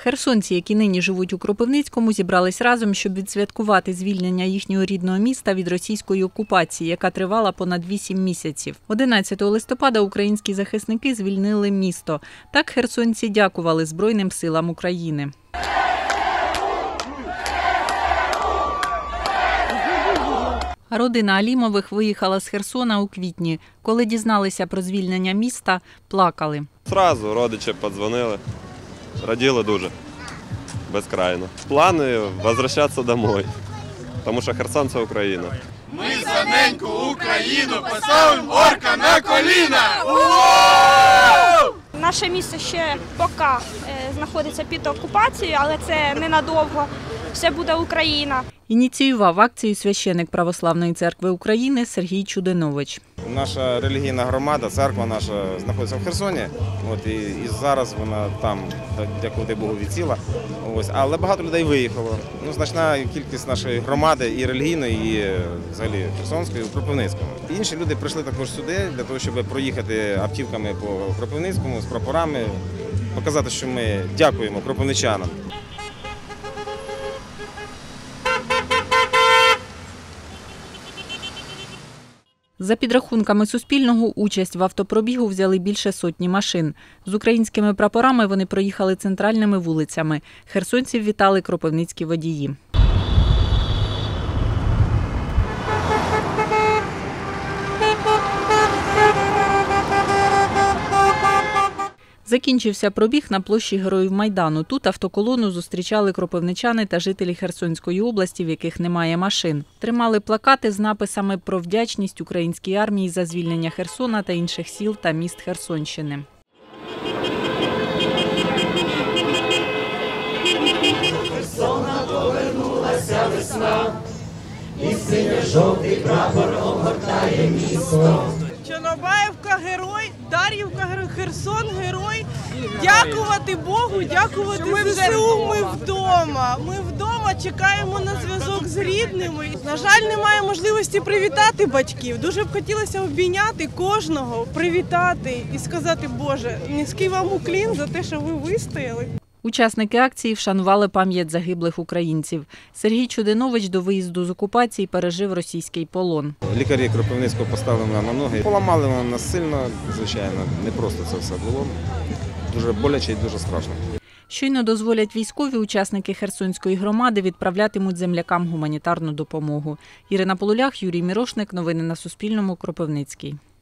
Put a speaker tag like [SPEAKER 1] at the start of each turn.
[SPEAKER 1] Херсонці, які нині живуть у Кропивницькому, зібрались разом, щоб відсвяткувати звільнення їхнього рідного міста від російської окупації, яка тривала понад 8 місяців. 11 листопада українські захисники звільнили місто. Так херсонці дякували Збройним силам України. Родина Алімових виїхала з Херсона у квітні. Коли дізналися про звільнення міста, плакали.
[SPEAKER 2] Зразу родичі подзвонили, раділи дуже, безкрайно. Плани – повертатися додому, тому що Херсон – це Україна.
[SPEAKER 3] Ми за неньку Україну поставимо орка на коліна!
[SPEAKER 4] Наше місто ще поки знаходиться під окупацією, але це ненадовго. Все буде Україна.
[SPEAKER 1] Ініціював акцію священик Православної церкви України Сергій Чудинович.
[SPEAKER 5] Наша релігійна громада, церква наша знаходиться в Херсоні, і зараз вона там, дякувати Богу, відсіла. Але багато людей виїхало. Значна кількість нашої громади і релігійної, і взагалі Херсонської, у Кропивницькому. Інші люди прийшли також сюди для того, щоб проїхати автівками по Кропивницькому з прапорами, показати, що ми дякуємо кропивничанам.
[SPEAKER 1] За підрахунками Суспільного, участь в автопробігу взяли більше сотні машин. З українськими прапорами вони проїхали центральними вулицями. Херсонців вітали кропивницькі водії. Закінчився пробіг на площі Героїв Майдану. Тут автоколону зустрічали кропивничани та жителі Херсонської області, в яких немає машин. Тримали плакати з написами про вдячність українській армії за звільнення Херсона та інших сіл та міст Херсонщини.
[SPEAKER 6] Херсона повернулася весна, і синьо-жовтий прапор огортає місто.
[SPEAKER 7] Чорнобаївка – герой, Дар'ївка – герой, Херсон – герой. Дякувати Богу, дякувати ЗСУ. Ми вдома. Ми вдома чекаємо на зв'язок з рідними. На жаль, немає можливості привітати батьків. Дуже б хотілося обійняти кожного, привітати і сказати: Боже, низький вам уклін за те, що ви вистояли.
[SPEAKER 1] Учасники акції вшанували пам'ять загиблих українців. Сергій Чудинович до виїзду з окупації пережив російський полон.
[SPEAKER 5] Лікарі Кропивницького поставили мене на ноги. Поламали мене нас сильно, звичайно. Не просто це все було. Дуже боляче і дуже страшно.
[SPEAKER 1] Щойно дозволять військові, учасники Херсонської громади відправлятимуть землякам гуманітарну допомогу. Ірина Полулях, Юрій Мірошник. Новини на Суспільному. Кропивницький.